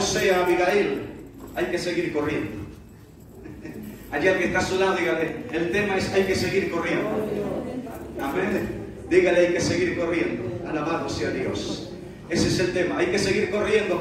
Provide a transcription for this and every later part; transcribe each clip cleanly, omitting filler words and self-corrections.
José a Abigail, hay que seguir corriendo. Allá el que está a su lado, dígale, el tema es hay que seguir corriendo. Amén. Dígale, hay que seguir corriendo. Alabado sea Dios. Ese es el tema. Hay que seguir corriendo,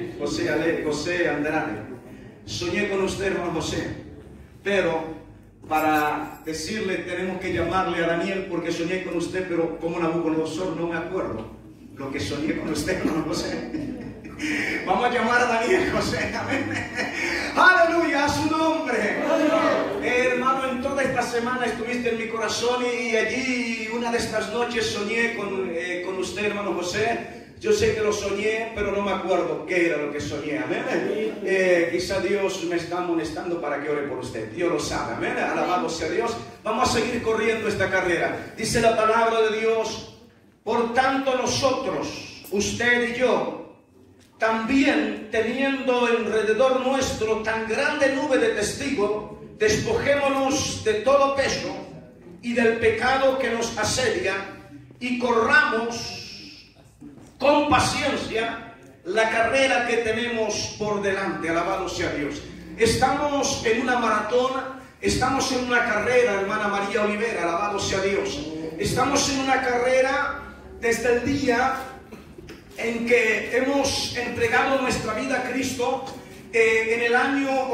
José Andrade. Soñé con usted, hermano José. Pero para decirle, tenemos que llamarle a Daniel porque soñé con usted, pero como Nabucodonosor no me acuerdo lo que soñé con usted, hermano José. Vamos a llamar a Daniel, José. Amén. Aleluya, a su nombre. Hermano, en toda esta semana estuviste en mi corazón y allí una de estas noches soñé con usted, hermano José. Yo sé que lo soñé, pero no me acuerdo qué era lo que soñé. Amén. Quizá Dios me está amonestando para que ore por usted. Dios lo sabe. Amén. Alabado sea Dios. Vamos a seguir corriendo esta carrera. Dice la palabra de Dios: por tanto nosotros, usted y yo, también teniendo alrededor nuestro tan grande nube de testigos, despojémonos de todo peso y del pecado que nos asedia y corramos con paciencia la carrera que tenemos por delante. Alabado sea Dios. Estamos en una maratón, estamos en una carrera, hermana María Olivera, alabado sea Dios. Estamos en una carrera desde el día en que hemos entregado nuestra vida a Cristo. En el año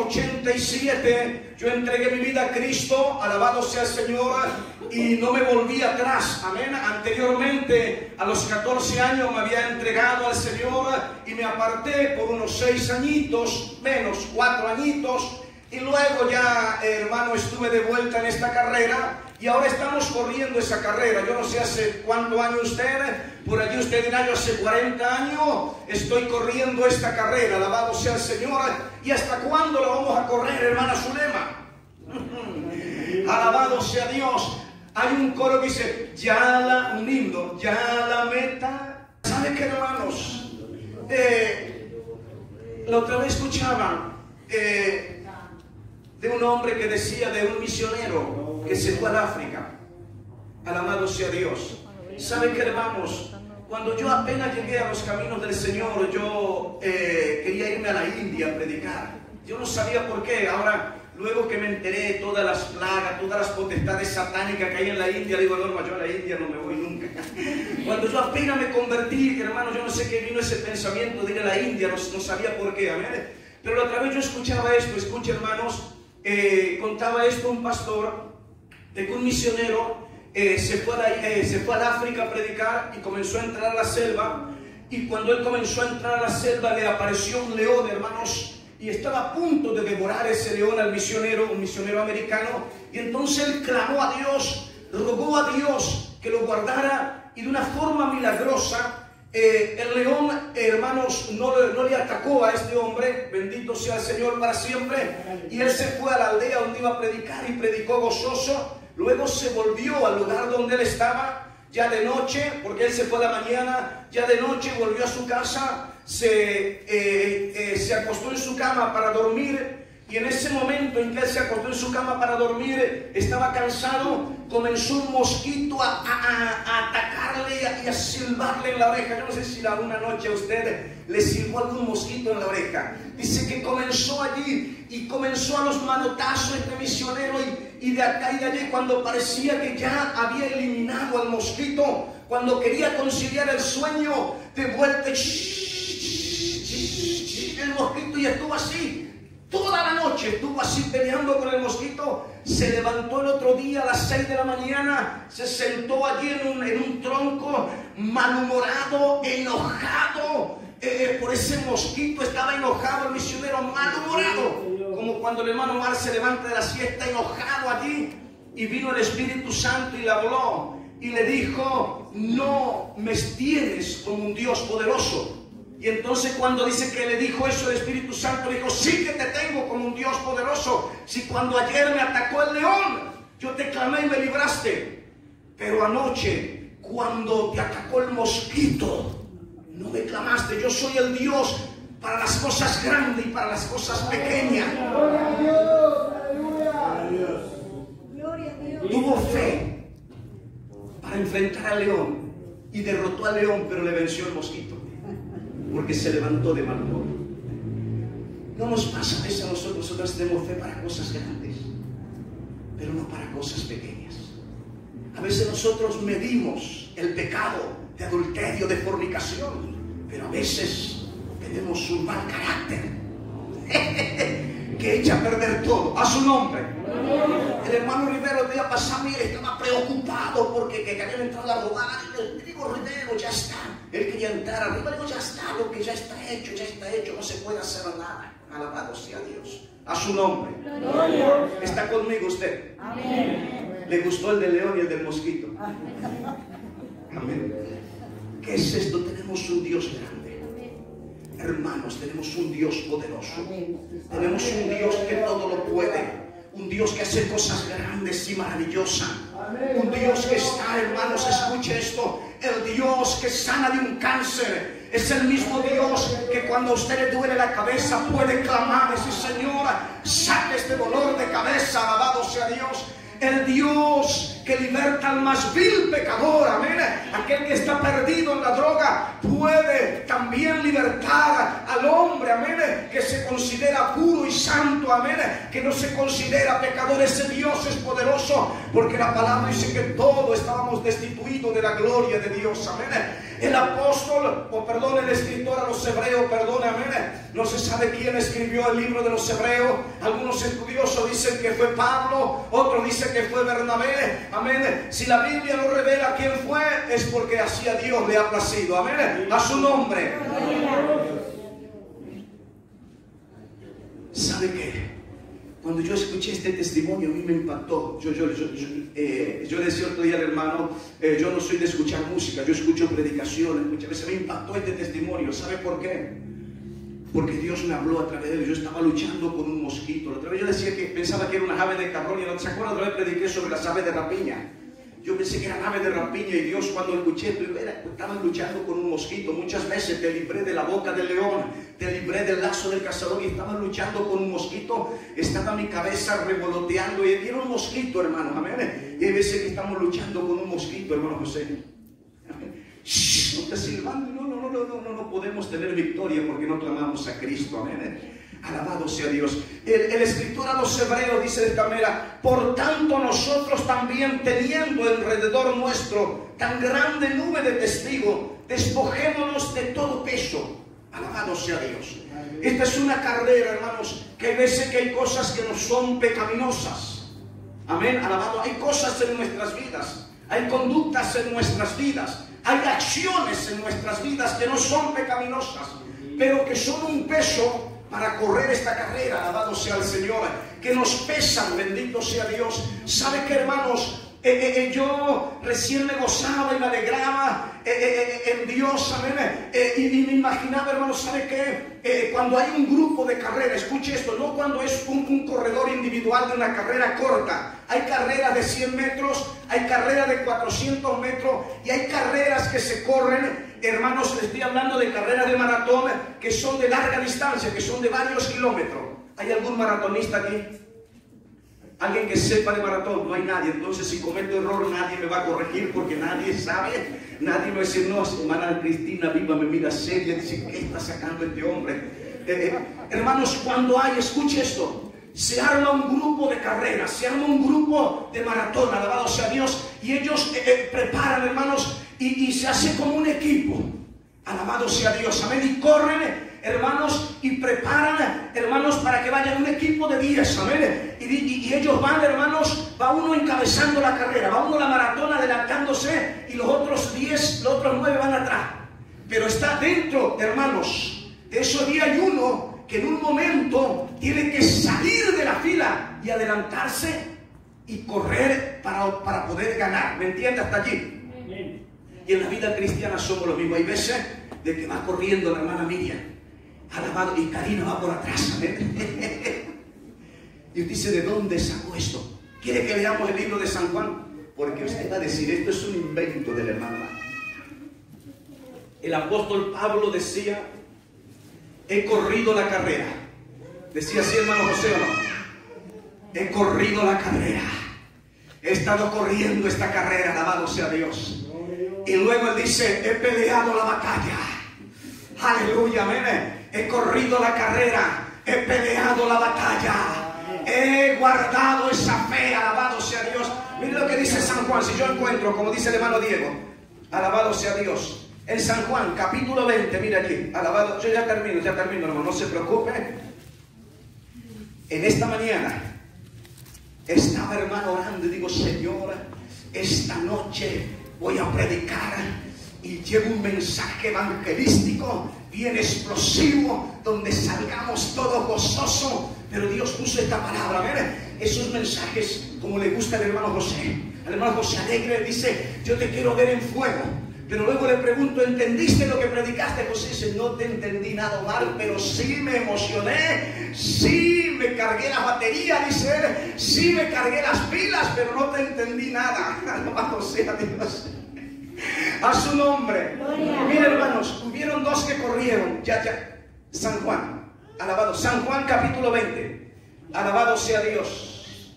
87 yo entregué mi vida a Cristo, alabado sea el Señor, y no me volví atrás. Amén. Anteriormente, a los 14 años me había entregado al Señor y me aparté por unos 6 añitos, menos 4 añitos, y luego ya, hermano, estuve de vuelta en esta carrera. Y ahora estamos corriendo esa carrera. Yo no sé hace cuántos años usted, por allí usted dirá, yo hace 40 años estoy corriendo esta carrera, alabado sea el Señor. ¿Y hasta cuándo la vamos a correr, hermana Zulema? Alabado sea Dios. Hay un coro que dice, un himno, ya la meta. ¿Sabe qué, hermanos? La otra vez escuchaba de un hombre que decía, de un misionero que se fue al África. Alabado sea Dios. ¿Sabe qué, hermanos? Cuando yo apenas llegué a los caminos del Señor, yo quería irme a la India a predicar. Yo no sabía por qué. Ahora, luego que me enteré de todas las plagas, todas las potestades satánicas que hay en la India, digo, Norma, yo a la India no me voy nunca. Cuando yo apenas me convertí, hermano, yo no sé qué vino ese pensamiento de ir a la India, no sabía por qué. Amén. Pero la otra vez yo escuchaba esto, escucha, hermanos, contaba esto un pastor, de que un misionero se fue al África a predicar y comenzó a entrar a la selva. Y cuando él comenzó a entrar a la selva, le apareció un león, hermanos, y estaba a punto de devorar ese león al misionero, un misionero americano. Y entonces él clamó a Dios, rogó a Dios que lo guardara, y de una forma milagrosa el león, hermanos, no le atacó a este hombre, bendito sea el Señor para siempre. Y él se fue a la aldea donde iba a predicar y predicó gozoso. Luego se volvió al lugar donde él estaba, ya de noche, porque él se fue a la mañana, ya de noche volvió a su casa, se acostó en su cama para dormir. Y en ese momento en que él se acostó en su cama para dormir, estaba cansado, comenzó un mosquito a atacarle y a silbarle en la oreja. Yo no sé si alguna noche a usted le silbó algún mosquito en la oreja. Dice que comenzó allí y comenzó a los manotazos este misionero y de acá y de allí, cuando parecía que ya había eliminado al mosquito, cuando quería conciliar el sueño, de vuelta, el mosquito, y estuvo así. Toda la noche estuvo así peleando con el mosquito. Se levantó el otro día a las 6 de la mañana, se sentó allí en un tronco, malhumorado, enojado por ese mosquito. Estaba enojado el misionero, malhumorado, como cuando el hermano Mar se levanta de la siesta, enojado allí. Y vino el Espíritu Santo y le habló y le dijo, no me tienes como un Dios poderoso. Y entonces cuando dice que le dijo eso el Espíritu Santo, le dijo, sí que te tengo como un Dios poderoso. Si cuando ayer me atacó el león, yo te clamé y me libraste, pero anoche cuando te atacó el mosquito, no me clamaste. Yo soy el Dios para las cosas grandes y para las cosas pequeñas. Tuvo fe para enfrentar al león y derrotó al león, pero le venció el mosquito, porque se levantó de mal humor. ¿No nos pasa a veces a nosotros? Nosotros tenemos fe para cosas grandes, pero no para cosas pequeñas. A veces nosotros medimos el pecado de adulterio, de fornicación, pero a veces tenemos un mal carácter que echa a perder todo. A su nombre. El hermano Rivero el día pasado, mire, estaba preocupado porque que habían entrado a robar. Y le digo, Rivero, ya está. Él quería entrar arriba. Le digo, ya está, lo que ya está hecho, no se puede hacer nada. Alabado sea Dios. A su nombre. ¿Está conmigo usted? Amén. ¿Le gustó el de león y el del mosquito? Amén. ¿Qué es esto? Tenemos un Dios grande. Hermanos, tenemos un Dios poderoso. Tenemos un Dios que todo lo puede. Un Dios que hace cosas grandes y maravillosas. Un Dios que está, hermanos, escuche esto. El Dios que sana de un cáncer. Es el mismo Dios que cuando a usted le duele la cabeza puede clamar. Ese Señor, saque este dolor de cabeza. Alabado sea Dios. El Dios que liberta al más vil pecador, amén. Aquel que está perdido en la droga puede también libertar al hombre, amén, que se considera puro y santo, amén, que no se considera pecador. Ese Dios es poderoso, porque la palabra dice que todos estábamos destituidos de la gloria de Dios, amén. El apóstol, el escritor a los hebreos, amén, no se sabe quién escribió el libro de los hebreos. Algunos estudiosos dicen que fue Pablo, otros dicen que fue Bernabé, amén. Si la Biblia no revela quién fue, es porque así a Dios le ha placido, amén, a su nombre. ¿Sabe qué? Cuando yo escuché este testimonio, a mí me impactó. Yo decía otro día al hermano, yo no soy de escuchar música, yo escucho predicaciones. Muchas veces me impactó este testimonio. ¿Sabe por qué? Porque Dios me habló a través de él. Yo estaba luchando con un mosquito. La otra vez yo decía que pensaba que era una ave de carroña. ¿No se acuerdan? Otra vez prediqué sobre las aves de rapiña. Yo pensé que eran aves de rapiña, y Dios, cuando escuché, estaban luchando con un mosquito. Muchas veces te libré de la boca del león, te libré del lazo del cazador, y estaban luchando con un mosquito. Estaba mi cabeza revoloteando y era un mosquito, hermanos, amén. Y hay veces que estamos luchando con un mosquito, hermano José. Amén. Shh, no te silbando, no podemos tener victoria porque no clamamos a Cristo, amén. Alabado sea Dios. El escritor a los hebreos dice de esta manera: por tanto nosotros también, teniendo alrededor nuestro tan grande nube de testigos, despojémonos de todo peso. Alabado sea Dios. Esta es una carrera, hermanos, que hay veces que hay cosas que no son pecaminosas. Amén, alabado. Hay cosas en nuestras vidas, hay conductas en nuestras vidas, hay acciones en nuestras vidas que no son pecaminosas, pero que son un peso para correr esta carrera. Alabado sea el Señor, que nos pesan, bendito sea Dios. ¿Sabe qué, hermanos? Yo recién me gozaba y me alegraba en Dios, amén, y me imaginaba, hermanos, ¿sabe qué? Cuando hay un grupo de carrera, escuche esto, no cuando es un corredor individual de una carrera corta. Hay carreras de 100 metros, hay carreras de 400 metros, y hay carreras que se corren, hermanos, les estoy hablando de carreras de maratón que son de larga distancia, que son de varios kilómetros. ¿Hay algún maratonista aquí? Alguien que sepa de maratón. No hay nadie. Entonces, si cometo error, nadie me va a corregir, porque nadie sabe. Nadie me va a decir: no, hermana Cristina Viva me mira seria, dice: ¿qué está sacando este hombre? Hermanos, cuando hay, escuche esto, se arma un grupo de carreras, se arma un grupo de maratón, alabado sea Dios, y ellos preparan, hermanos, y se hace como un equipo, alabado sea Dios, amén, y corren, hermanos, y preparan, hermanos, para que vayan un equipo de 10, amén, y ellos van, hermanos, va uno encabezando la carrera, va uno la maratón adelantándose, y los otros 10, los otros 9 van atrás, pero está dentro, hermanos, de esos 10 hay uno que en un momento tiene que salir de la fila y adelantarse y correr para poder ganar, ¿me entiende? Hasta allí. Y en la vida cristiana somos lo mismo. Hay veces de que va corriendo la hermana Miriam, alabado, y Karina va por atrás, amén. Y usted dice: ¿de dónde sacó esto? ¿Quiere que leamos el libro de San Juan? Porque usted va a decir: esto es un invento del hermano. El apóstol Pablo decía: he corrido la carrera. Decía así, hermano José, ¿o no? He corrido la carrera. He estado corriendo esta carrera, alabado sea Dios. Y luego él dice: he peleado la batalla. Aleluya, amén. He corrido la carrera. he peleado la batalla, he guardado esa fe, alabado sea Dios. Mire lo que dice San Juan, si yo encuentro, como dice el hermano Diego, alabado sea Dios. En San Juan, capítulo 20, mira allí, alabado, yo ya termino, hermano, no se preocupe. En esta mañana, estaba, hermano, orando y digo, Señor, esta noche voy a predicar y llevo un mensaje evangelístico bien explosivo, donde salgamos todos gozosos. Pero Dios puso esta palabra, miren, esos mensajes como le gusta al hermano José. Al hermano José Alegre dice, yo te quiero ver en fuego. Pero luego le pregunto, ¿entendiste lo que predicaste? José dice, no te entendí nada mal, pero sí me emocioné, sí me cargué la batería, dice él, sí me cargué las pilas, pero no te entendí nada. Alabado sea Dios. A su nombre. Miren, hermanos, hubieron dos que corrieron. Ya. San Juan, alabado. San Juan capítulo 20. Alabado sea Dios.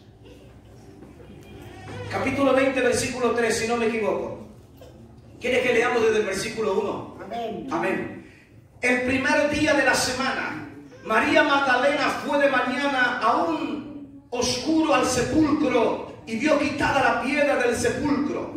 Capítulo 20, versículo 3, si no me equivoco. ¿Quiere que leamos desde el versículo 1? Amén. Amén. El primer día de la semana, María Magdalena fue de mañana aún oscuro al sepulcro y vio quitada la piedra del sepulcro.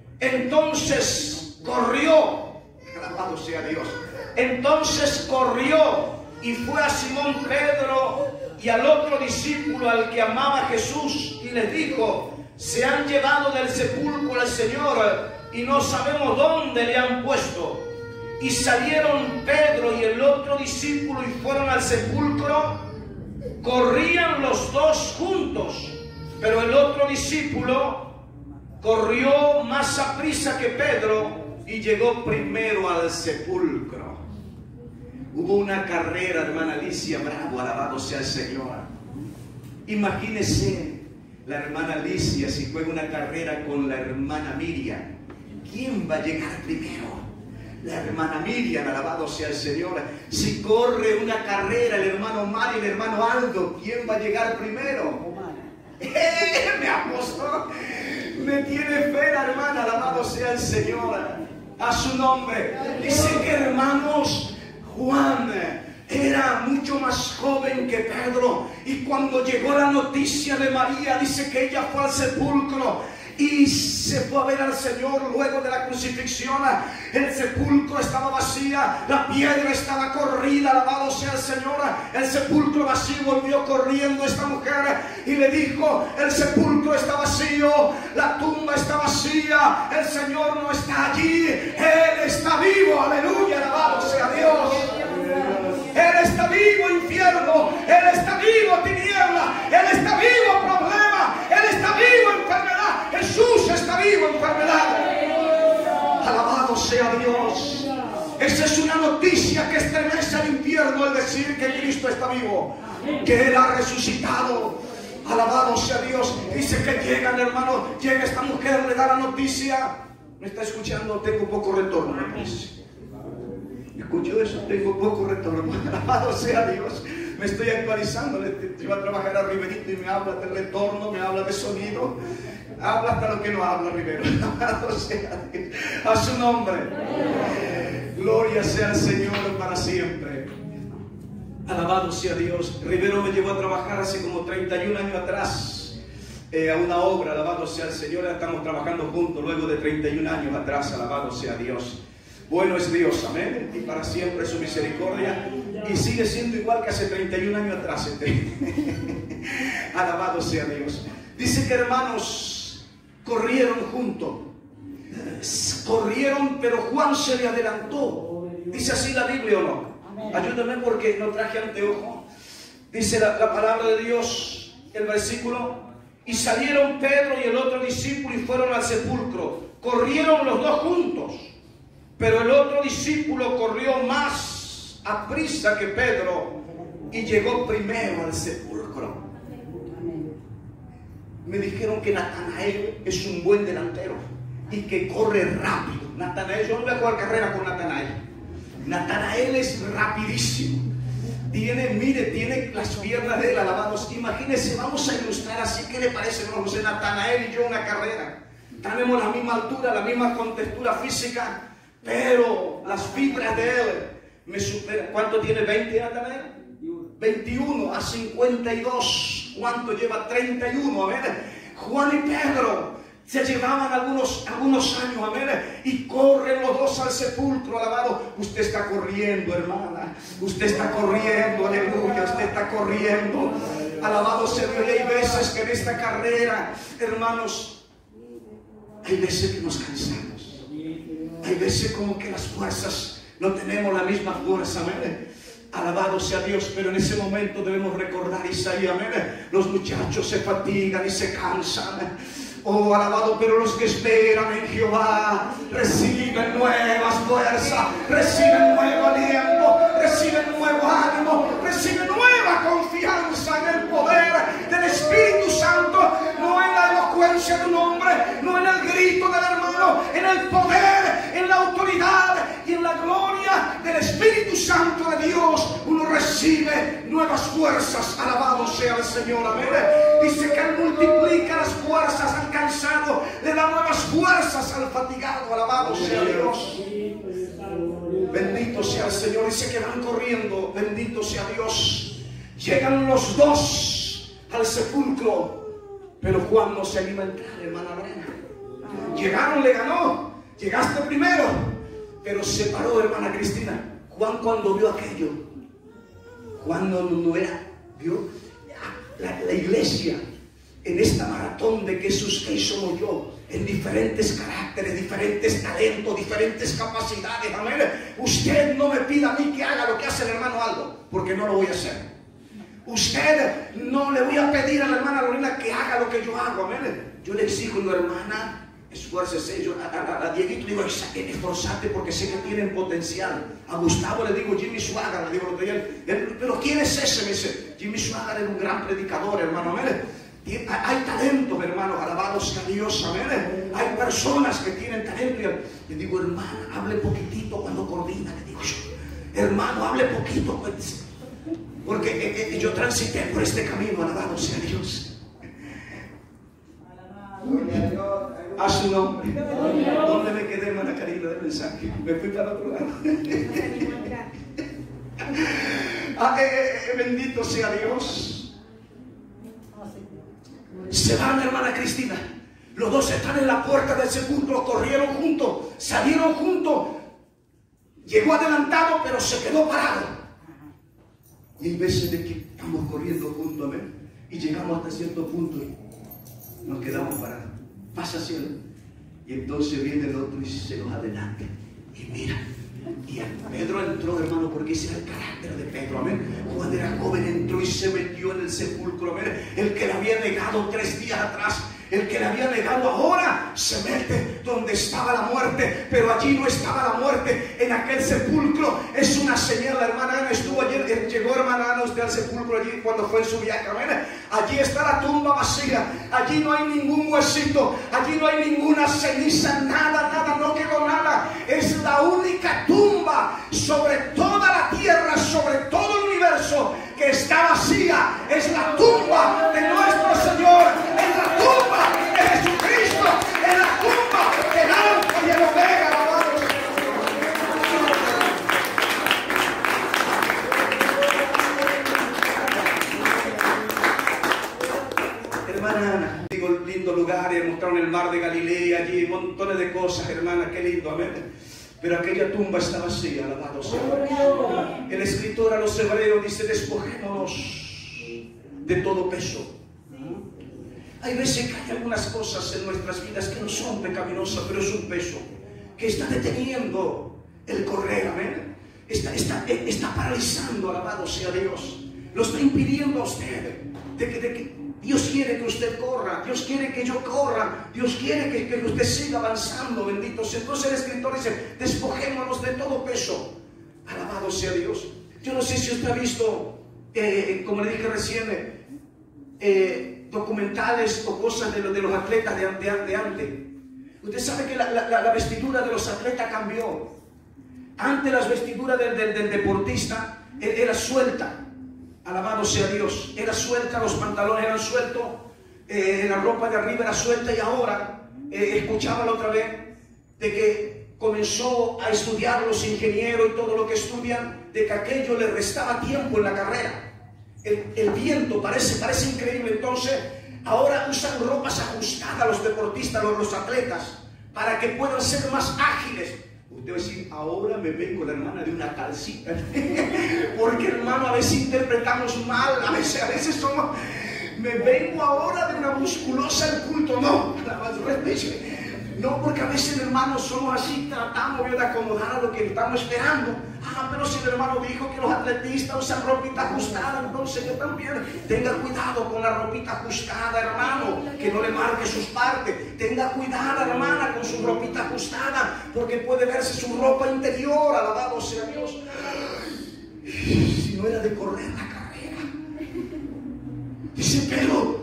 Entonces corrió, alabado sea Dios. Entonces corrió y fue a Simón Pedro y al otro discípulo al que amaba Jesús y les dijo, se han llevado del sepulcro al Señor y no sabemos dónde le han puesto. Y salieron Pedro y el otro discípulo y fueron al sepulcro. Corrían los dos juntos, pero el otro discípulo corrió más aprisa que Pedro y llegó primero al sepulcro. Hubo una carrera, hermana Alicia Bravo, alabado sea el Señor. Imagínese la hermana Alicia si juega una carrera con la hermana Miriam. ¿Quién va a llegar primero? La hermana Miriam, alabado sea el Señor. Si corre una carrera el hermano Mario y el hermano Aldo, ¿quién va a llegar primero? Me apostó. Me tiene fe la hermana, alabado sea el Señor. A su nombre. Dice que, hermanos, Juan era mucho más joven que Pedro. Y cuando llegó la noticia de María, dice que ella fue al sepulcro y se fue a ver al Señor luego de la crucifixión. El sepulcro estaba vacía, la piedra estaba corrida, alabado sea el Señor. El sepulcro vacío, volvió corriendo esta mujer y le dijo, el sepulcro está vacío, la tumba está vacía, el Señor no está allí, Él está vivo, aleluya, alabado sea Dios. Él está vivo, infierno, Él está vivo, tiniebla, Él está vivo, problema, Él está vivo, enfermedad, Jesús está vivo, enfermedad. Alabado sea Dios. Esa es una noticia que estremece al infierno, el decir que Cristo está vivo, que Él ha resucitado. Alabado sea Dios. Dice que llegan, hermano, llega esta mujer, le da la noticia. ¿Me está escuchando? Tengo poco retorno, me parece. Escucho eso, tengo poco retorno. Alabado sea Dios. Me estoy actualizando. Yo a trabajar a Riverito y me habla de retorno, me habla de sonido. Habla hasta lo que no habla Rivero. Alabado sea Dios. A su nombre. Gloria sea al Señor para siempre. Alabado sea Dios. Rivero me llevó a trabajar hace como 31 años atrás a una obra. Alabado sea el Señor. Estamos trabajando juntos luego de 31 años atrás. Alabado sea Dios. Bueno es Dios, amén, y para siempre su misericordia, y sigue siendo igual que hace 31 años atrás. Alabado sea Dios. Dice que, hermanos, corrieron juntos, corrieron, pero Juan se le adelantó. Dice así la Biblia, ¿o no? Ayúdame porque no traje anteojo. Dice la palabra de Dios, el versículo, y salieron Pedro y el otro discípulo y fueron al sepulcro. Corrieron los dos juntos, pero el otro discípulo corrió más aprisa que Pedro y llegó primero al sepulcro. Me dijeron que Natanael es un buen delantero y que corre rápido. Natanael, yo no voy a jugar carrera con Natanael. Natanael es rapidísimo. Tiene las piernas de él, alabados. Imagínense, vamos a ilustrar así. ¿Qué le parece, hermano José? Natanael y yo una carrera. Tenemos la misma altura, la misma contextura física, pero las fibras de él me superan. ¿Cuánto tiene? ¿20, Natanael? 21 a 52. ¿Cuánto lleva? 31. Amén. Juan y Pedro se llevaban algunos años, amén, y corren los dos al sepulcro, alabado. Usted está corriendo, hermana, usted está corriendo, aleluya, usted está corriendo, alabado sea Dios. Y hay veces que en esta carrera, hermanos, hay veces que nos cansamos, hay veces como que las fuerzas, no tenemos la misma fuerza, amén. Alabado sea Dios, pero en ese momento debemos recordar Isaías, amén. Los muchachos se fatigan y se cansan. Oh, alabado, pero los que esperan en Jehová reciben nuevas fuerzas, reciben nuevo aliento, reciben nuevo ánimo, reciben nueva confianza en el poder del Espíritu Santo, no en la elocuencia de un hombre, no en el grito del hermano, en el poder, en la autoridad y en la gloria del Espíritu Santo de Dios. Uno recibe nuevas fuerzas, alabado sea el Señor, amén. Dice que Él multiplica las fuerzas al cansado, le da nuevas fuerzas al fatigado, alabado sea Dios. Bendito sea el Señor. Dice que van corriendo, bendito sea Dios. Llegan los dos al sepulcro, pero Juan no se anima a entrar, hermana Lorena. Llegaron, le ganó, llegaste primero, pero se paró, hermana Cristina. Juan, cuando vio aquello, Juan no era, vio la iglesia en esta maratón de Jesús, que somos yo, en diferentes caracteres, diferentes talentos, diferentes capacidades, amén. Usted no me pida a mí que haga lo que hace el hermano Aldo, porque no lo voy a hacer. Usted no le voy a pedir a la hermana Lorena que haga lo que yo hago, amén. Yo le exijo, hermana, esfuércese. Yo a Dieguito le digo, esforzate porque sé que tienen potencial. A Gustavo le digo, Jimmy Swaggart, le digo, pero ¿quién es ese? Me dice, Jimmy Swaggart era un gran predicador, hermano, amén. Hay talentos, hermanos, alabados sea Dios, amén. Hay personas que tienen talento. Y le digo, hermana, hable poquitito cuando coordina. Le digo yo, hermano, hable poquito, pues, porque yo transité por este camino, alabado sea Dios. A su nombre. ¿Dónde me quedé, hermana Karina, del mensaje? Me fui para otro lado. Bendito sea Dios. Se van, hermana Cristina. Los dos están en la puerta del sepulcro, corrieron juntos, salieron juntos. Llegó adelantado, pero se quedó parado. Y hay veces de que estamos corriendo juntos, amén, y llegamos hasta cierto punto y nos quedamos parados. Pasa cielo. Y entonces viene el otro y se nos adelanta. Y mira, y Pedro entró, hermano, porque ese era el carácter de Pedro, amén. Juan era joven, entró y se metió en el sepulcro, amén. El que le había negado 3 días atrás, el que le había negado ahora, se mete donde estaba la muerte, pero allí no estaba la muerte. En aquel sepulcro es una señal. La hermana Ana estuvo ayer, llegó hermana Ana usted al sepulcro allí cuando fue en su viaje, amén. Allí está la tumba vacía, allí no hay ningún huesito, allí no hay ninguna ceniza, nada, no quedó nada. Es la única tumba sobre toda la tierra, sobre todo el universo, que está vacía. Es la tumba de nuestro Señor, es la tumba de Jesucristo, es la tumba del Alfa y el Omega, amados. Hermana Ana, digo, lindo lugar, mostraron el mar de Galilea, allí montones de cosas, hermana, qué lindo, amén. Pero aquella tumba está vacía, alabado sea Dios. El escritor a los hebreos dice, despojémonos de todo peso. Hay veces que hay algunas cosas en nuestras vidas que no son pecaminosas, pero es un peso que está deteniendo el correr, amén. Está paralizando, alabado sea Dios. Lo está impidiendo a usted de que Dios quiere que usted corra, Dios quiere que yo corra, Dios quiere que usted siga avanzando, bendito sea. Entonces el escritor dice, despojémonos de todo peso, alabado sea Dios. Yo no sé si usted ha visto, como le dije recién, documentales o cosas de los atletas de antes. Usted sabe que la vestidura de los atletas cambió. Antes las vestiduras del deportista era suelta. Alabado sea Dios, era suelta, los pantalones eran sueltos, la ropa de arriba era suelta. Y ahora escuchaba la otra vez de que comenzó a estudiar los ingenieros y todo lo que estudian, de que aquello le restaba tiempo en la carrera. el viento, parece increíble. Entonces ahora usan ropas ajustadas los deportistas, los atletas, para que puedan ser más ágiles. Usted va a decir, ahora me vengo la hermana de una calcita. Porque hermano, a veces interpretamos mal, a veces somos, me vengo ahora de una musculosa al culto. No, no, porque a veces hermanos somos así, tratamos de acomodar a lo que estamos esperando. Pero si el hermano dijo que los atletistas usan ropita ajustada, entonces yo también. Tenga cuidado con la ropita ajustada, hermano, que no le marque sus partes. Tenga cuidado, hermana, con su ropita ajustada, porque puede verse su ropa interior. Alabado sea Dios. Si no era de correr la carrera. Dice, pero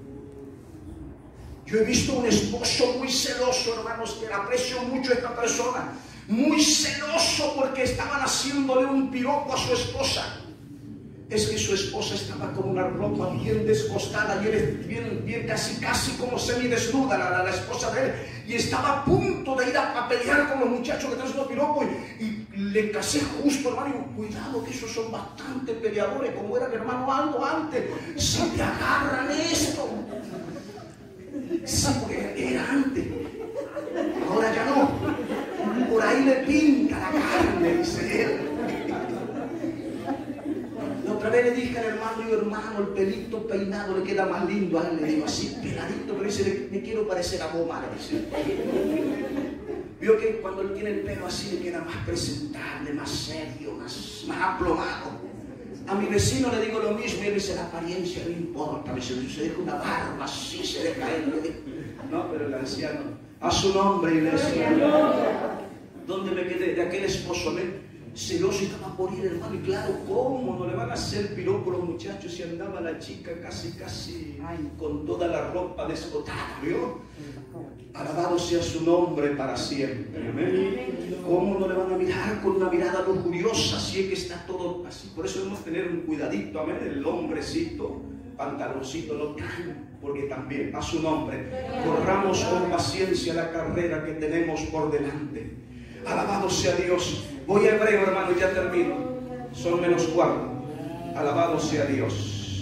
yo he visto un esposo muy celoso, hermanos, que aprecio mucho a esta persona. Muy celoso porque estaban haciéndole un piropo a su esposa. Es que su esposa estaba con una ropa bien descostada y él bien casi como semidesnuda, la esposa de él. Y estaba a punto de ir a pelear con los muchachos que están haciendo piropo. Y le casé justo, hermano. Y cuidado que esos son bastante peleadores, como era mi hermano Aldo antes. Si te agarran esto. Sí, porque era antes. Ahora ya no. Por ahí le pinta la carne, dice él. La otra vez le dije al hermano, el pelito peinado le queda más lindo a él. Le digo así, peladito, pero dice, me quiero parecer a Goma, le dice. Vio que cuando él tiene el pelo así le queda más presentable, más serio, más aplomado. A mi vecino le digo lo mismo y él dice, la apariencia no importa. Me dice, se deja una barba así, se deja él. No, pero el anciano, a su nombre, iglesia. ¿Dónde me quedé? De aquel esposo, celoso, estaba por ir, hermano. Y claro, ¿cómo no le van a hacer piropo los muchachos si andaba la chica casi con toda la ropa descotada, ¿vio? Alabado sea su nombre para siempre. Amén. ¿Cómo no le van a mirar con una mirada lujuriosa si es que está todo así? Por eso debemos tener un cuidadito, amén. El hombrecito, pantaloncito, no tan, porque también a su nombre corramos con paciencia la carrera que tenemos por delante. Alabado sea Dios. Voy a Hebreo, hermano, y ya termino. Son -4. Alabado sea Dios.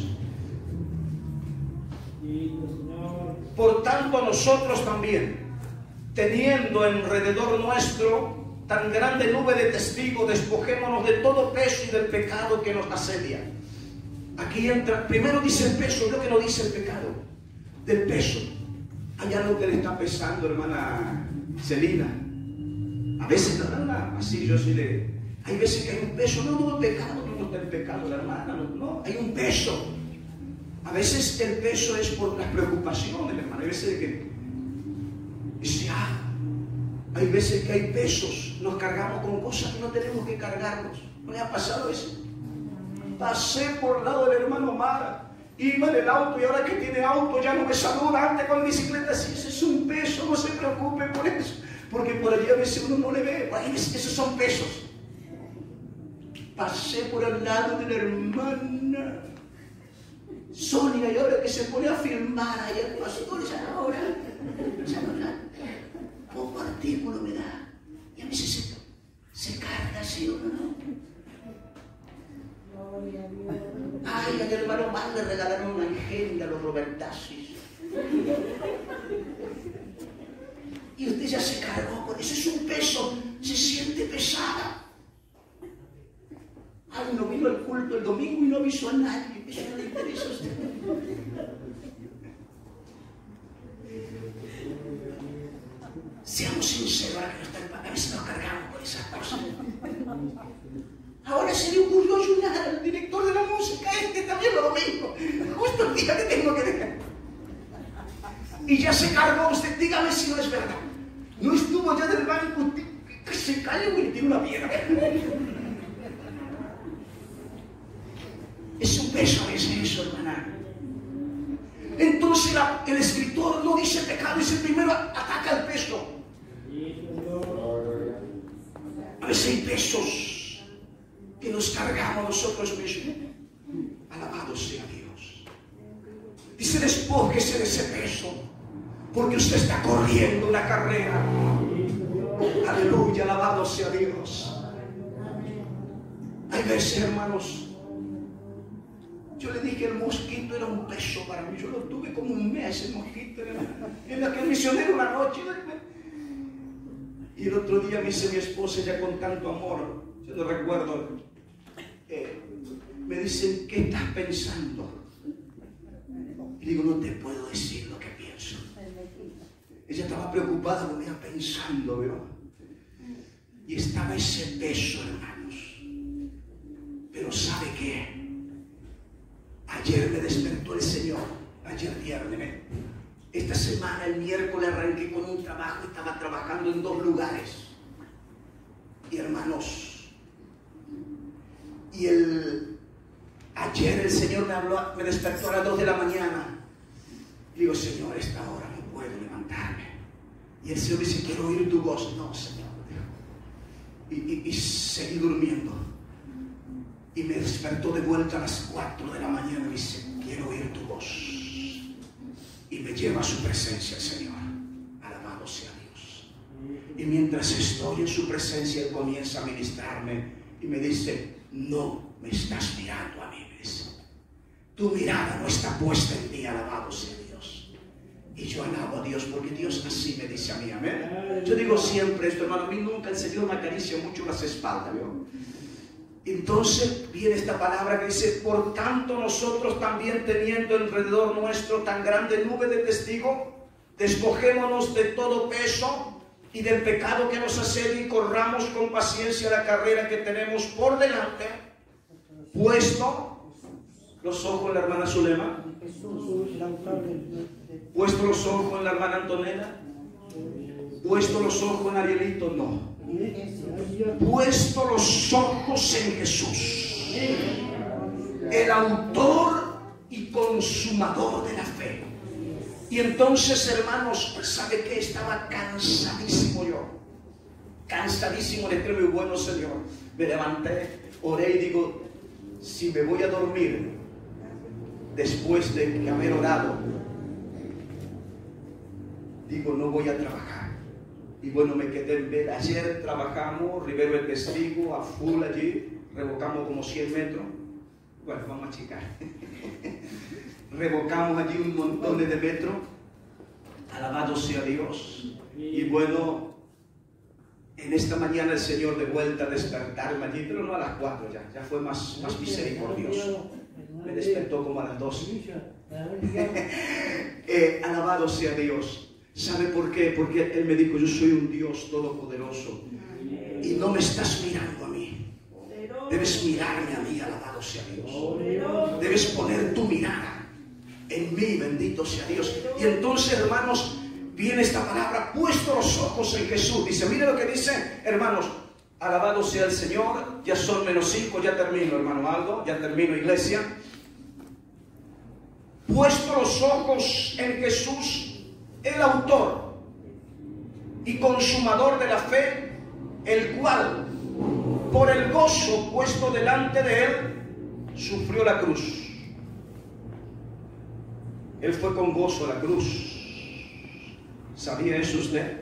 Por tanto, nosotros también, teniendo alrededor nuestro tan grande nube de testigos, despojémonos de todo peso y del pecado que nos asedia. Aquí entra, primero dice el peso, lo que no dice el pecado, del peso. Hay algo que le está pesando, hermana Celina. A veces, así yo sí le... Hay veces que hay un peso, no el pecado, no está el pecado, la hermana, no, hay un peso. A veces el peso es por las preocupaciones, hermano. Hay veces que... hay veces que hay pesos, nos cargamos con cosas que no tenemos que cargarnos. ¿No le ha pasado eso? Pasé por el lado del hermano Mara, iba en el auto y ahora que tiene auto ya no me saluda. Antes con bicicleta, sí, ese es un peso, no se preocupe por eso. Porque por allí a veces uno no le ve, ahí esos son pesos. Pasé por el lado de la hermana Sonia y ahora que se pone a filmar ahí el pastor, ahora, poco artículo me da. Y a veces se carga así, ¿no? Ay, al hermano Mal le regalaron una agenda a los Robertasis. Y usted ya se cargó con eso, es un peso, se siente pesada. Ay, no vino al culto el domingo y no avisó a nadie, eso no le interesa a usted. Seamos sinceros, ahora que no está el papá, a veces nos cargamos con esas cosas. Ahora se le ocurrió ayudar al director de la música también lo domingo, justo el día que tengo que dejar. Y ya se cargó usted, dígame si no es verdad. No estuvo allá del banco, que se cae y le tira una piedra. Es un peso a veces eso, hermana. Entonces el escritor no dice pecado, dice primero ataca el peso. A veces hay pesos que nos cargamos nosotros mismos. Alabado sea Dios. Dice despójese de ese peso, porque usted está corriendo una carrera. Aleluya, alabado sea Dios. Hay veces, hermanos, Yo le dije, el mosquito era un peso para mí. Yo lo tuve como un mes, el mosquito. En aquel misionero una noche. Y el otro día me dice mi esposa, ya con tanto amor, yo no recuerdo, me dicen, ¿qué estás pensando? Y digo, no te puedo decir lo que pienso. Ella estaba preocupada, lo veía pensando, ¿vio? Y estaba ese peso, hermanos. Pero ¿sabe qué? Ayer me despertó el Señor, ayer viernes. Esta semana, el miércoles, arranqué con un trabajo, estaba trabajando en 2 lugares. Y hermanos, ayer el Señor me habló, me despertó a las 2 de la mañana. Y digo, Señor, a esta hora no puedo levantarme. Y el Señor dice, quiero oír tu voz. No, Señor. Y seguí durmiendo. Y me despertó de vuelta a las 4 de la mañana y dice, quiero oír tu voz. Y me lleva a su presencia el Señor. Alabado sea Dios. Y mientras estoy en su presencia, Él comienza a ministrarme y me dice, no me estás mirando a mí, me dice. Tu mirada no está puesta en mí, alabado sea Dios. Y yo alabo a Dios porque Dios así me dice a mí, amén. Yo digo siempre esto, hermano, a mí nunca el Señor me acaricia mucho las espaldas, ¿vio? Entonces viene esta palabra que dice, por tanto nosotros también teniendo alrededor nuestro tan grande nube de testigos, despojémonos de todo peso y del pecado que nos asedia y corramos con paciencia la carrera que tenemos por delante, puesto los ojos en la hermana Zulema, puesto los ojos en la hermana Antonella, puesto los ojos en Arielito, no. Puesto los ojos en Jesús, el autor y consumador de la fe. Y entonces, hermanos, ¿sabe qué? Estaba cansadísimo yo. Cansadísimo de creer, bueno, Señor. Me levanté, oré y digo, si me voy a dormir después de haber orado, digo, no voy a trabajar. Y bueno, me quedé en vela. Ayer trabajamos, Rivero el Testigo, a full allí, revocamos como 100 metros. Bueno, vamos a achicar. Revocamos allí un montón de metros. Alabado sea Dios. Y bueno, en esta mañana el Señor de vuelta a despertarme allí, pero no a las 4 ya fue más misericordioso. Me despertó como a las 12. Alabado sea Dios. ¿Sabe por qué? Porque Él me dijo, yo soy un Dios todopoderoso y no me estás mirando a mí. Debes mirarme a mí, alabado sea Dios. Debes poner tu mirada en mí, bendito sea Dios. Y entonces, hermanos, viene esta palabra, puesto los ojos en Jesús. Dice, mire lo que dice, hermanos, alabado sea el Señor. Ya son -5, ya termino, hermano Aldo, ya termino, iglesia. Puesto los ojos en Jesús, el autor y consumador de la fe, el cual, por el gozo puesto delante de él, sufrió la cruz. Él fue con gozo a la cruz. ¿Sabía eso usted?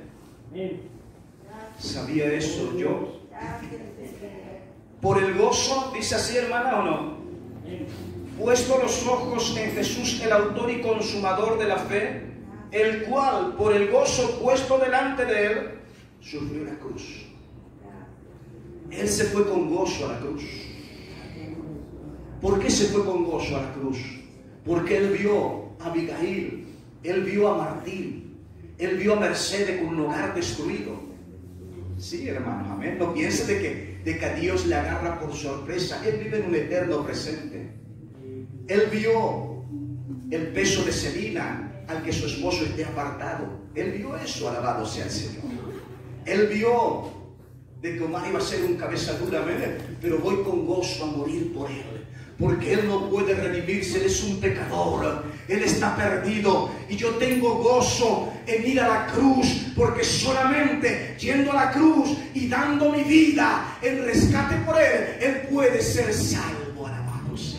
¿Sabía eso yo? Por el gozo, dice así, hermana, ¿o no? Puesto los ojos en Jesús, el autor y consumador de la fe, el cual, por el gozo puesto delante de él, sufrió la cruz. Él se fue con gozo a la cruz. ¿Por qué se fue con gozo a la cruz? Porque él vio a Abigail, él vio a Martín, él vio a Mercedes con un hogar destruido. Sí, hermanos, amén. No piense de que a Dios le agarra por sorpresa. Él vive en un eterno presente. Él vio el peso de Selina, al que su esposo esté apartado. Él vio eso, alabado sea el Señor. Él vio de que Omar iba a ser un cabeza dura, pero voy con gozo a morir por él, porque él no puede redimirse, él es un pecador, él está perdido, y yo tengo gozo en ir a la cruz, porque solamente yendo a la cruz y dando mi vida en rescate por él puede ser salvo, alabado sea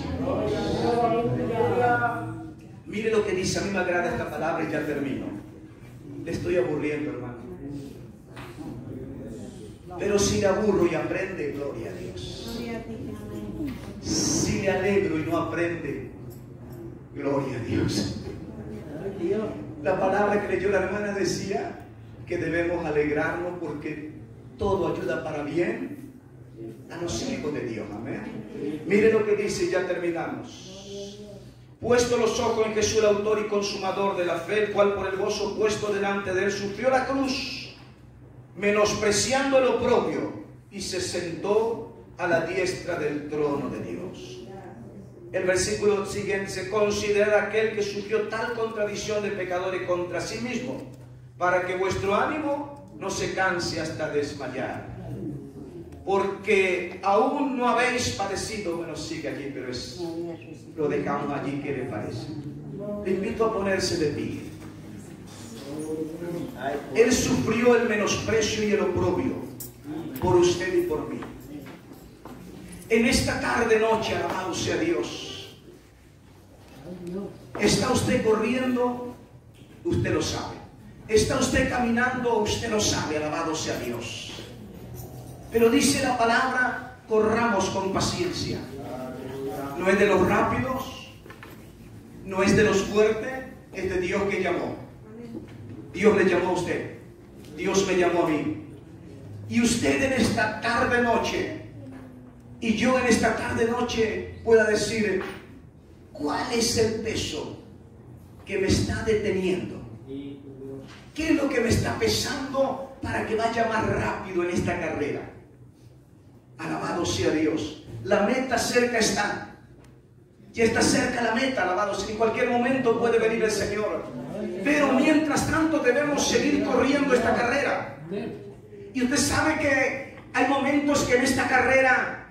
Dios. Mire lo que dice, a mí me agrada esta palabra y ya termino. Le estoy aburriendo, hermano. Pero si le aburro y aprende, gloria a Dios. Si me alegro y no aprende, gloria a Dios. La palabra que leyó la hermana decía que debemos alegrarnos porque todo ayuda para bien a los hijos de Dios. Amén. Mire lo que dice, ya terminamos. Puesto los ojos en Jesús, el autor y consumador de la fe, el cual por el gozo puesto delante de él sufrió la cruz, menospreciando lo propio, y se sentó a la diestra del trono de Dios. El versículo siguiente: se considera aquel que sufrió tal contradicción de pecadores contra sí mismo, para que vuestro ánimo no se canse hasta desmayar. Porque aún no habéis padecido. Bueno, sigue allí, pero lo dejamos allí. ¿Qué le parece? Le invito a ponerse de pie. Él sufrió el menosprecio y el oprobio por usted y por mí. En esta tarde, noche, alabado sea Dios. ¿Está usted corriendo? Usted lo sabe. ¿Está usted caminando? Usted lo sabe, alabado sea Dios. Pero dice la palabra, corramos con paciencia. No es de los rápidos, no es de los fuertes, es de Dios que llamó. Dios le llamó a usted, Dios me llamó a mí. Y usted en esta tarde noche, y yo en esta tarde noche, pueda decir: ¿cuál es el peso que me está deteniendo? ¿Qué es lo que me está pesando para que vaya más rápido en esta carrera? Alabado sea Dios. La meta cerca está. Ya está cerca la meta, alabado sea. En cualquier momento puede venir el Señor. Pero mientras tanto debemos seguir corriendo esta carrera. Y usted sabe que hay momentos que en esta carrera,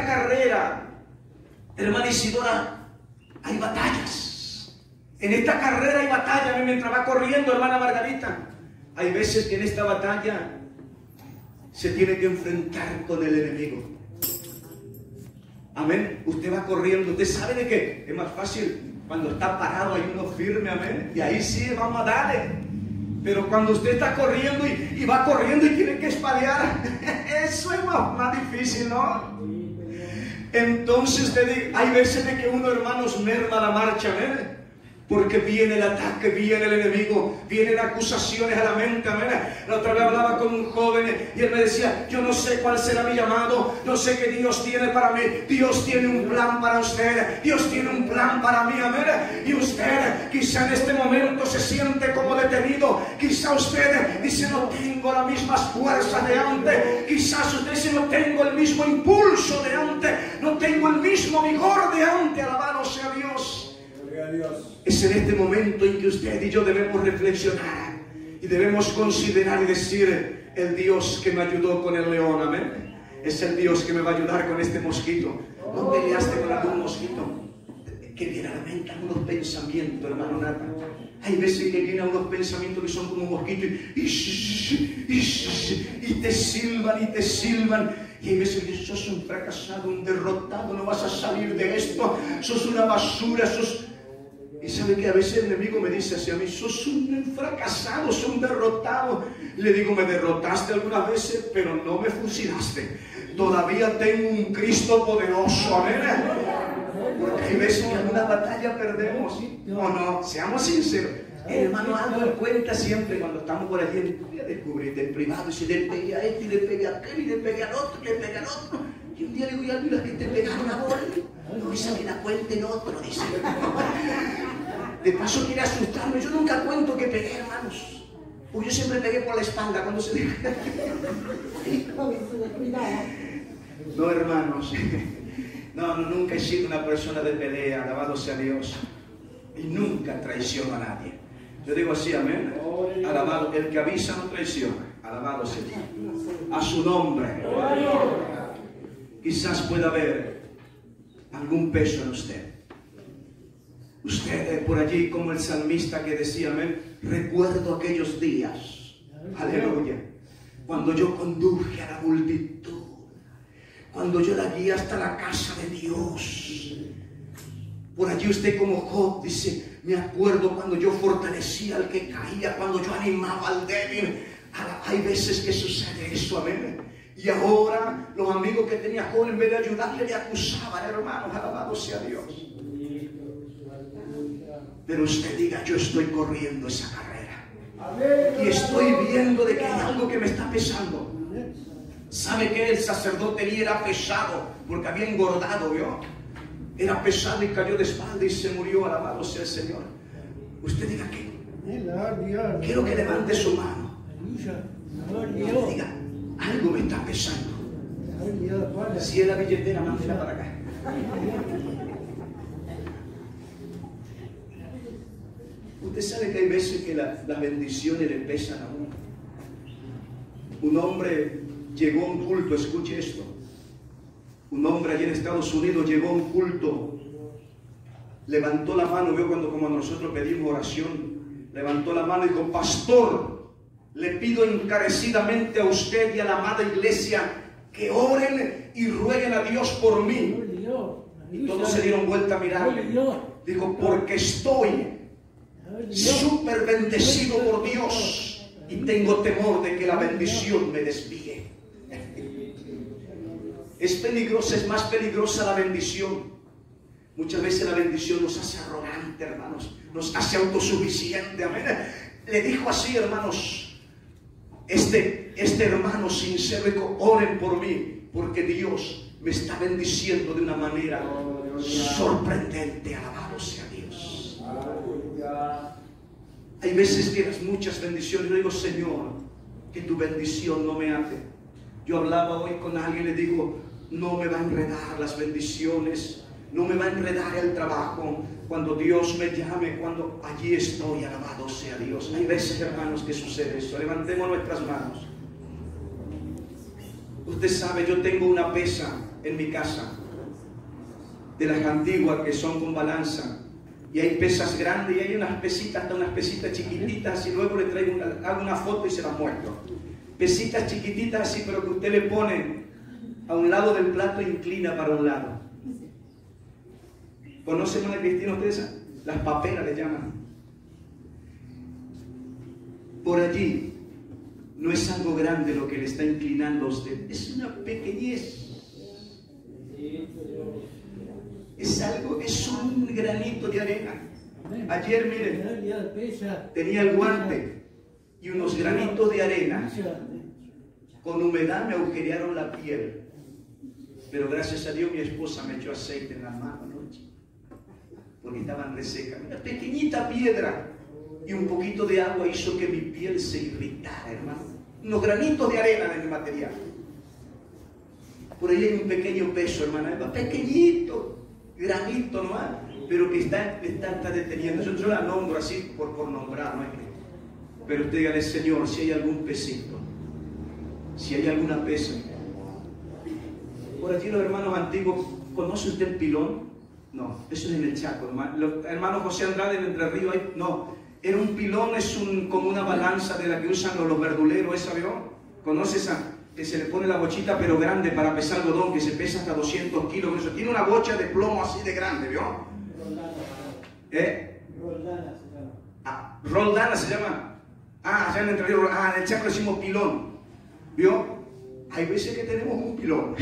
hermana Isidora, hay batallas. En esta carrera hay batalla. Mientras va corriendo, hermana Margarita, hay veces que en esta batalla se tiene que enfrentar con el enemigo. Amén. Usted va corriendo. Usted sabe de qué es más fácil cuando está parado, hay uno firme. Amén. Y ahí sí vamos a darle. Pero cuando usted está corriendo y va corriendo y tiene que espalear, eso es más difícil, ¿no? Entonces hay veces de que uno, hermanos, merma la marcha. Amén. Porque viene el ataque, viene el enemigo, vienen acusaciones a la mente. Amén. La otra vez hablaba con un joven y él me decía: yo no sé cuál será mi llamado, no sé qué Dios tiene para mí. Dios tiene un plan para usted, Dios tiene un plan para mí. Amén. Y usted quizá en este momento se siente como detenido. Quizá usted dice: no tengo las mismas fuerzas de antes. Quizás usted dice: no tengo el mismo impulso de antes, no tengo el mismo vigor de antes. Alabado sea Dios. Es en este momento en que usted y yo debemos reflexionar y debemos considerar y decir: el Dios que me ayudó con el león, amén, es el Dios que me va a ayudar con este mosquito. ¿No peleaste con algún mosquito? Que viene a la mente algunos pensamientos, hermano Nata. Hay veces que vienen unos pensamientos que son como mosquitos y te silban y te silban. Y hay veces que sos un fracasado, un derrotado, no vas a salir de esto, sos una basura, sos... Y sabe que a veces el enemigo me dice hacia mí: sos un fracasado, sos un derrotado. Le digo: me derrotaste algunas veces, pero no me fusilaste. Todavía tengo un Cristo poderoso, amén. Porque hay veces que en una batalla perdemos, ¿o no? Seamos sinceros. El hermano Aldo cuenta siempre cuando estamos por allí, voy a descubrir del privado, y se le pegué a este, y le pegué a aquel, y le pegué al otro, y le pegué al otro. Y un día le digo: mira que te pegaron a bola. No, esa que la cuente el otro, dice. De paso quiere asustarme. Yo nunca cuento que pegué, hermanos. Porque yo siempre pegué por la espalda cuando se dice. No, hermanos. No, nunca he sido una persona de pelea, alabado sea Dios. Y nunca traiciono a nadie. Yo digo así, amén. Alabado, el que avisa no traiciona. Alabado sea Dios. A su nombre. Quizás pueda haber algún peso en usted. Usted por allí, como el salmista que decía, amén, recuerdo aquellos días, aleluya, cuando yo conduje a la multitud, cuando yo la guié hasta la casa de Dios. Por allí usted, como Job, dice: me acuerdo cuando yo fortalecía al que caía, cuando yo animaba al débil. Hay veces que sucede eso, amén. Y ahora los amigos que tenía joven, en vez de ayudarle, le acusaban, hermanos, alabado sea Dios. Pero usted diga, yo estoy corriendo esa carrera. Y estoy viendo de que hay algo que me está pesando. ¿Sabe que el sacerdote era pesado? Porque había engordado, ¿vio? Era pesado y cayó de espalda y se murió, alabado sea el Señor. Usted diga que quiero que levante su mano. Usted diga, algo me está pesando. Si es la billetera, mándela para acá. Usted sabe que hay veces que las bendiciones le pesan a uno. Un hombre llegó a un culto, escuche esto. Un hombre allí en Estados Unidos llegó a un culto, levantó la mano, vio como nosotros pedimos oración, levantó la mano y dijo, pastor, le pido encarecidamente a usted y a la amada iglesia que oren y rueguen a Dios por mí. Y todos se dieron vuelta a mirarle. Dijo, porque estoy súper bendecido por Dios y tengo temor de que la bendición me desvíe. Es peligrosa, es más peligrosa la bendición. Muchas veces la bendición nos hace arrogante, hermanos, nos hace autosuficiente. Amén. Le dijo así, hermanos, este hermano sincero, dijo, oren por mí, porque Dios me está bendiciendo de una manera sorprendente. Alabado sea Dios. Hay veces tienes muchas bendiciones. Yo digo, Señor, que tu bendición no me ate. Yo hablaba hoy con alguien, le digo, no me va a enredar las bendiciones, no me va a enredar el trabajo. Cuando Dios me llame, cuando allí estoy, alabado sea Dios. Hay veces, hermanos, que sucede eso. Levantemos nuestras manos. Usted sabe, yo tengo una pesa en mi casa, de las antiguas que son con balanza. Y hay pesas grandes y hay unas pesitas, hasta unas pesitas chiquititas, y luego le traigo hago una foto y se las muestro. Pesitas chiquititas así, pero que usted le pone a un lado del plato e inclina para un lado. ¿Conocen, hermana Cristina, ustedes? Las paperas le llaman. Por allí no es algo grande lo que le está inclinando a usted, es una pequeñez. Es algo, es un granito de arena. Ayer, miren, tenía el guante y unos granitos de arena con humedad me agujerearon la piel. Pero gracias a Dios mi esposa me echó aceite en la mano anoche, porque estaban resecas. Una pequeñita piedra y un poquito de agua hizo que mi piel se irritara, hermano. Unos granitos de arena en el material. Por ahí hay un pequeño peso, hermana, pequeñito, granito nomás, pero que está deteniendo. Yo la nombro así por nombrar, ¿no? Pero usted dígale, Señor, si hay algún pesito, si hay alguna pesa. Por aquí los hermanos antiguos, ¿conoce usted el pilón? No, eso es en el Chaco, hermano. Hermano José Andrade en Entre Ríos, no, era un pilón, es como una balanza de la que usan los verduleros, ¿esa vio? ¿Conoce esa? Que se le pone la bochita pero grande para pesar algodón, que se pesa hasta 200 kilos. Eso tiene una bocha de plomo así de grande, ¿vio? Roldana se llama. Ah, Roldana se llama. Ah, allá en Entre Ríos, en el Chaco decimos pilón, ¿vio? Hay veces que tenemos un pilón.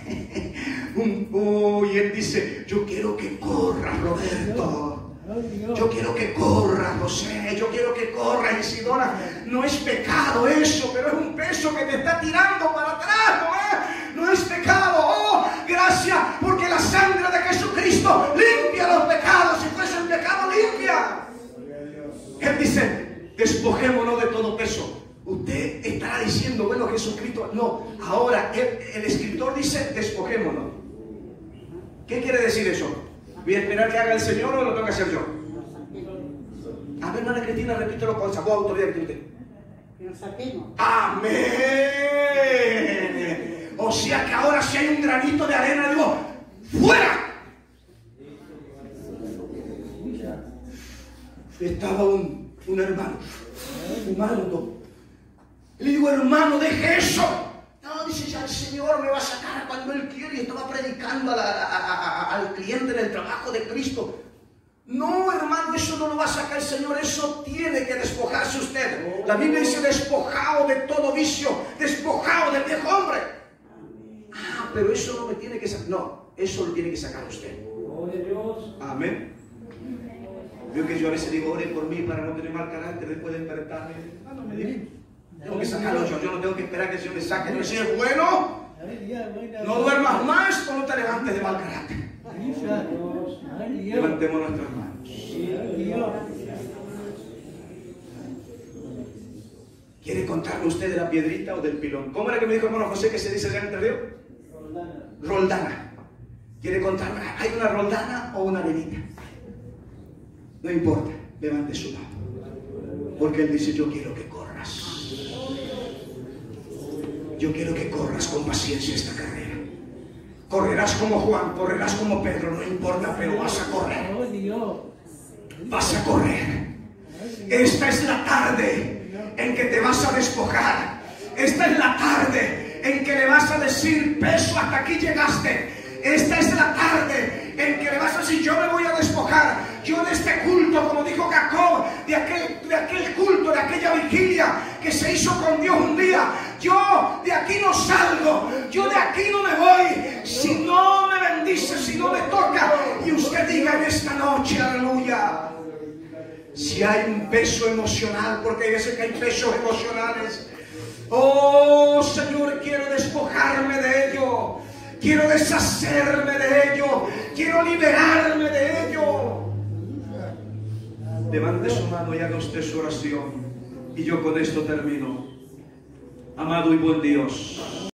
Y él dice, yo quiero que corra, Roberto. Yo quiero que corra, José. Yo quiero que corra, Isidora. No es pecado eso, pero es un peso que te está tirando para atrás, ¿no? No es pecado. Oh, gracias, porque la sangre de Jesucristo limpia los pecados. Si fuese el pecado, limpia. Él dice, despojémonos de todo peso. Usted estará diciendo, bueno, Jesucristo, no. Ahora, el escritor dice, despojémonos. ¿Qué quiere decir eso? ¿Voy a esperar que haga el Señor o lo tengo que hacer yo? A ver, hermana Cristina, repítelo con esa voz autoridad que usted. Que nos saquemos. ¡Amén! O sea que ahora si hay un granito de arena, digo, ¡fuera! Estaba un hermano fumando. Y le digo, hermano, deje eso. No, dice, ya el Señor me va a sacar cuando Él quiere. Y estaba predicando al cliente en el trabajo de Cristo. No, hermano, eso no lo va a sacar el Señor. Eso tiene que despojarse usted. La Biblia dice, despojado de todo vicio, despojado del viejo hombre. pero eso no me tiene que sacar. No, eso lo tiene que sacar usted. Gloria a Dios. Amén. Veo que yo a veces digo, ore por mí para no tener mal carácter después de despertarme. No me diga. Tengo que sacarlo yo no tengo que esperar que el Señor me saque. No, el Señor es bueno. No duermas más o no te levantes de mal carácter. Levantemos nuestras manos. ¿Quiere contarme usted de la piedrita o del pilón? ¿Cómo era que me dijo hermano José que se dice allá en el río? Roldana. ¿Quiere contarme? ¿Hay una roldana o una arenita? No importa, levante su mano. Porque Él dice, yo quiero que corras. Yo quiero que corras con paciencia esta carrera. Correrás como Juan, correrás como Pedro, no importa, pero vas a correr. Vas a correr. Esta es la tarde en que te vas a despojar. Esta es la tarde en que le vas a decir, peso, hasta aquí llegaste. Esta es la tarde en que le vas a decir, yo me voy a despojar. Yo de este culto, como dijo Jacob, de aquel culto, de aquella vigilia que se hizo con Dios un día, yo de aquí no salgo, yo de aquí no me voy, si no me bendice, si no me toca. Y usted diga en esta noche, aleluya, si hay un peso emocional, porque hay veces que hay pesos emocionales. Oh Señor, quiero despojarme de ello, quiero deshacerme de ello, quiero liberarme de ello. Levante su mano y haga usted su oración. Y yo con esto termino. Amado y buen Dios,